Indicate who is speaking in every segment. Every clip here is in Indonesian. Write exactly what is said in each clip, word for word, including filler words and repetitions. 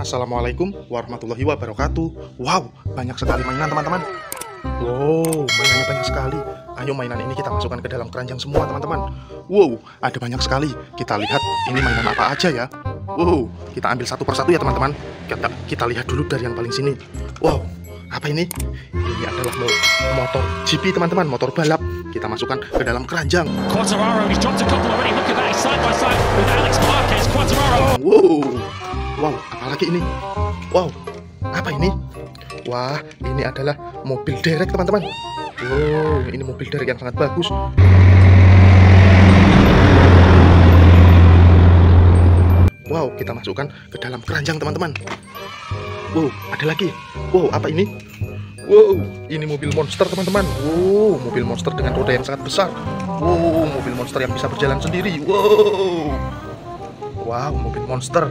Speaker 1: Assalamualaikum warahmatullahi wabarakatuh. Wow, banyak sekali mainan teman-teman. Wow, mainannya banyak sekali. Ayo mainan ini kita masukkan ke dalam keranjang semua teman-teman. Wow, ada banyak sekali. Kita lihat ini mainan apa aja ya. Wow, kita ambil satu persatu ya teman-teman. Kita, kita lihat dulu dari yang paling sini. Wow, apa ini? Ini adalah motor G P teman-teman, motor balap. Kita masukkan ke dalam keranjang. Wow, wow, apalagi ini? Wow, apa ini? Wah, ini adalah mobil derek teman-teman. Wow, ini mobil derek yang sangat bagus. Wow, kita masukkan ke dalam keranjang teman-teman. Wow, ada lagi. Wow, apa ini? Wow, ini mobil monster teman-teman. Wow, mobil monster dengan roda yang sangat besar. Wow, mobil monster yang bisa berjalan sendiri. Wow, wow, mobil monster.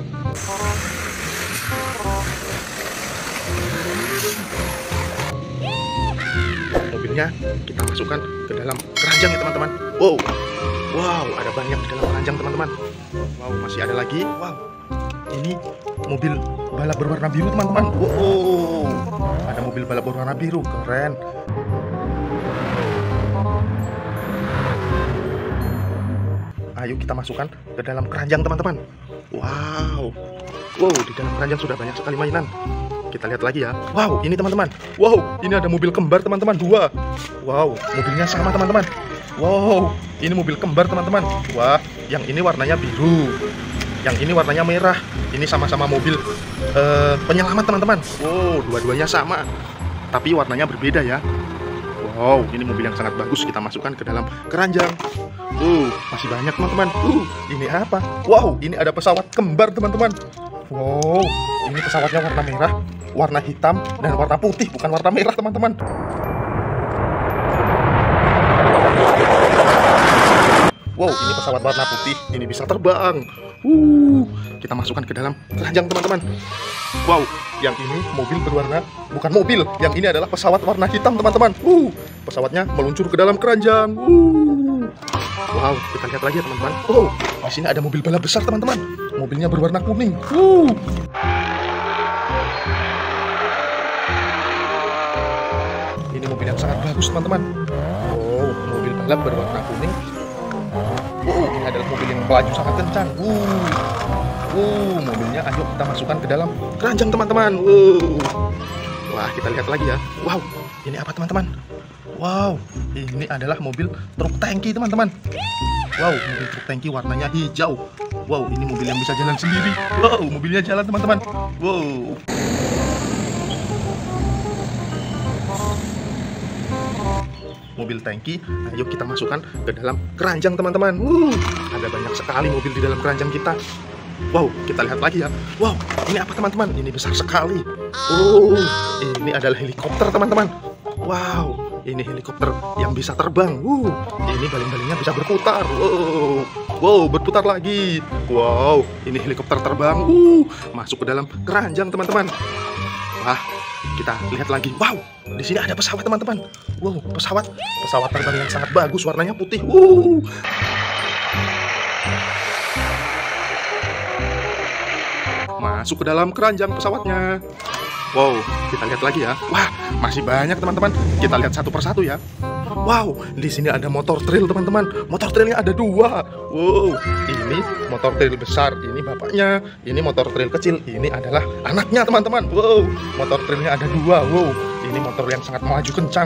Speaker 1: Mobilnya kita masukkan ke dalam keranjang ya teman-teman. Wow, wow, ada banyak di dalam keranjang teman-teman. Wow, masih ada lagi. Wow, ini mobil balap berwarna biru teman-teman. Wow, ada mobil balap berwarna biru, keren. Ayo kita masukkan ke dalam keranjang teman-teman. Wow, wow, di dalam keranjang sudah banyak sekali mainan. Kita lihat lagi ya. Wow, ini teman-teman. Wow, ini ada mobil kembar teman-teman, dua. Wow, mobilnya sama teman-teman. Wow, ini mobil kembar teman-teman. Wah, yang ini warnanya biru, yang ini warnanya merah. Ini sama-sama mobil uh, penyelamat teman-teman. Wow, dua-duanya sama, tapi warnanya berbeda ya. Wow, ini mobil yang sangat bagus. Kita masukkan ke dalam keranjang. Uh, masih banyak teman-teman. Uh, ini apa? Wow, ini ada pesawat kembar teman-teman. Wow, ini pesawatnya warna merah, warna hitam, dan warna putih, bukan warna merah teman-teman. Wow, ini pesawat warna putih, ini bisa terbang. Uh, kita masukkan ke dalam keranjang teman-teman. Wow, yang ini mobil berwarna, bukan mobil, yang ini adalah pesawat warna hitam teman-teman. Uh, pesawatnya meluncur ke dalam keranjang. Uh, wow, kita lihat lagi ya teman-teman. Oh, di sini ada mobil balap besar teman-teman. Mobilnya berwarna kuning. Uh. Ini mobil yang sangat bagus teman-teman. Oh, mobil balap berwarna kuning. Oh, ini adalah mobil yang melaju sangat kencang. Uh, uh, mobilnya ayo kita masukkan ke dalam keranjang teman-teman. Uh. Wah, kita lihat lagi ya. Wow, ini apa teman-teman? Wow, ini adalah mobil truk tangki teman-teman. Wow, mobil truk tangki warnanya hijau. Wow, ini mobil yang bisa jalan sendiri. Wow, mobilnya jalan teman-teman. Wow. Mobil tangki, ayo kita masukkan ke dalam keranjang teman-teman. Uh, ada banyak sekali mobil di dalam keranjang kita. Wow, kita lihat lagi ya. Wow, ini apa teman-teman? Ini besar sekali. Oh, ini adalah helikopter teman-teman. Wow, ini helikopter yang bisa terbang. Uh, ini baling-balingnya bisa berputar. Wow, wow, berputar lagi. Wow, ini helikopter terbang. Uh, masuk ke dalam keranjang teman-teman. Wah, kita lihat lagi. Wow, di sini ada pesawat teman-teman. Wow, pesawat, pesawat terbang yang sangat bagus, warnanya putih. Uh. Masuk ke dalam keranjang pesawatnya. Wow, kita lihat lagi ya. Wah, masih banyak teman-teman. Kita lihat satu persatu ya. Wow, di sini ada motor trail teman-teman. Motor trailnya ada dua. Wow, ini motor trail besar, ini bapaknya. Ini motor trail kecil, ini adalah anaknya teman-teman. Wow, motor trailnya ada dua. Wow, ini motor yang sangat maju kencang.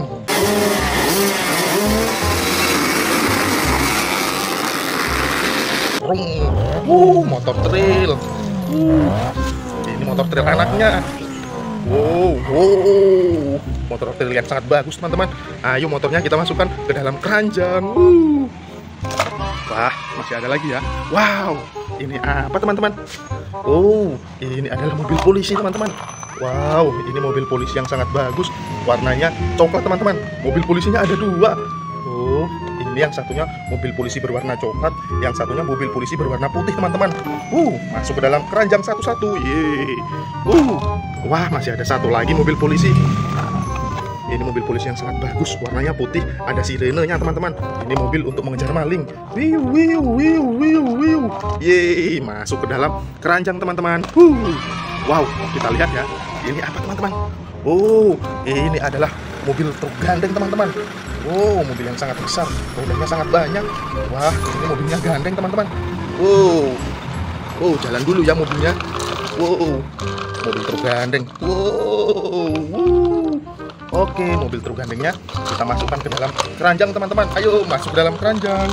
Speaker 1: Wow, motor trail. Uh, ini motor trail anaknya. Wow, wow, motor trail yang sangat bagus teman-teman. Ayo motornya kita masukkan ke dalam keranjang. Uh. Wah, masih ada lagi ya. Wow, ini apa teman-teman? Oh, ini adalah mobil polisi teman-teman. Wow, ini mobil polisi yang sangat bagus. Warnanya coklat teman-teman. Mobil polisinya ada dua. Oh, ini yang satunya mobil polisi berwarna coklat, yang satunya mobil polisi berwarna putih teman-teman. Uh, masuk ke dalam keranjang satu-satu. Yeay. Uh, wah, masih ada satu lagi mobil polisi. Ini mobil polisi yang sangat bagus, warnanya putih, ada sirenenya teman-teman. Ini mobil untuk mengejar maling. Wiu wiu wiu wiu wiu. Yeay, masuk ke dalam keranjang teman-teman. Uh. Wow, kita lihat ya. Ini apa teman-teman? Oh, ini adalah mobil truk gandeng teman-teman. Wow, mobil yang sangat besar, rodanya sangat banyak. Wah, ini mobilnya gandeng teman-teman. Wow, wow, jalan dulu ya mobilnya. Wow, mobil truk gandeng. Wow, wow. Oke, mobil truk gandengnya kita masukkan ke dalam keranjang teman-teman. Ayo masuk ke dalam keranjang.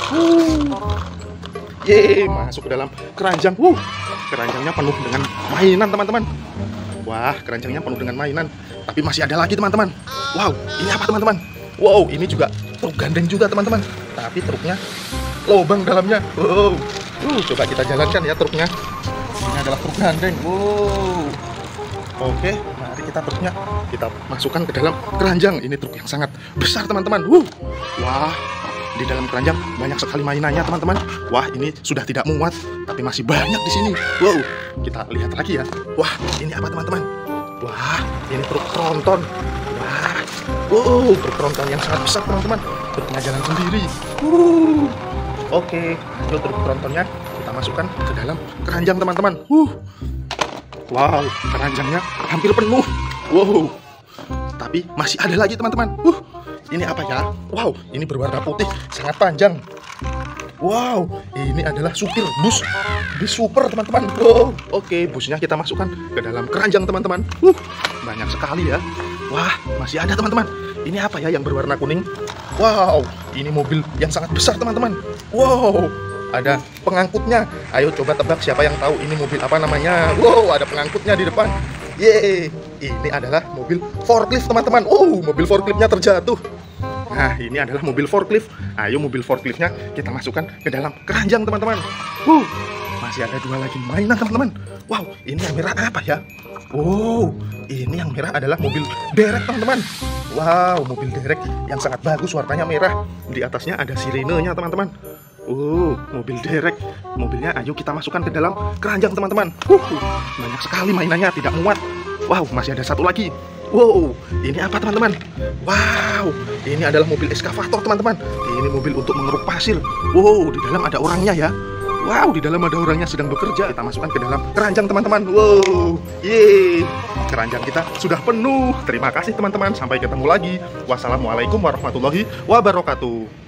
Speaker 1: Wow. Yeay, masuk ke dalam keranjang. Wow, keranjangnya penuh dengan mainan teman-teman. Wah, keranjangnya penuh dengan mainan. Tapi masih ada lagi teman-teman. Wow, ini apa teman-teman? Wow, ini juga truk gandeng juga teman-teman. Tapi truknya lubang dalamnya. Wow, uh, coba kita jalankan ya truknya. Ini adalah truk gandeng. Wow. Oke, mari kita truknya kita masukkan ke dalam keranjang. Ini truk yang sangat besar teman-teman. Uh, wah, di dalam keranjang banyak sekali mainannya teman-teman. Wah, ini sudah tidak muat, tapi masih banyak di sini. Wow, kita lihat lagi ya. Wah, ini apa teman-teman? Wah, ini truk tronton. Wah, wow, truk tronton yang sangat besar teman-teman. Truknya jalan sendiri. Uh, oke, itu truk trontonnya kita masukkan ke dalam keranjang teman-teman. Uh, wow, keranjangnya hampir penuh. Wow, tapi masih ada lagi teman-teman. Uh, ini apa ya? Wow, ini berwarna putih, sangat panjang. Wow, ini adalah supir bus, bus super teman-teman. Wow, oke, busnya kita masukkan ke dalam keranjang teman-teman. Uh, banyak sekali ya. Wah, masih ada teman-teman. Ini apa ya yang berwarna kuning? Wow, ini mobil yang sangat besar teman-teman. Wow, ada pengangkutnya. Ayo coba tebak siapa yang tahu ini mobil apa namanya. Wow, ada pengangkutnya di depan. Yeay, ini adalah mobil forklift teman-teman. Oh, mobil forkliftnya terjatuh. Nah, ini adalah mobil forklift. Ayo mobil forkliftnya kita masukkan ke dalam keranjang teman-teman. Wow, masih ada dua lagi mainan teman-teman. Wow, ini yang merah apa ya? Wow, ini yang merah adalah mobil derek teman-teman. Wow, mobil derek yang sangat bagus, warnanya merah. Di atasnya ada sirenenya teman-teman. Oh, mobil derek. Mobilnya ayo kita masukkan ke dalam keranjang teman-teman. Uh, banyak sekali mainannya, tidak muat. Wow, masih ada satu lagi. Wow, ini apa teman-teman? Wow, ini adalah mobil eskavator teman-teman. Ini mobil untuk mengeruk pasir. Wow, di dalam ada orangnya ya. Wow, di dalam ada orangnya sedang bekerja. Kita masukkan ke dalam keranjang teman-teman. Wow, yeay, keranjang kita sudah penuh. Terima kasih teman-teman. Sampai ketemu lagi. Wassalamualaikum warahmatullahi wabarakatuh.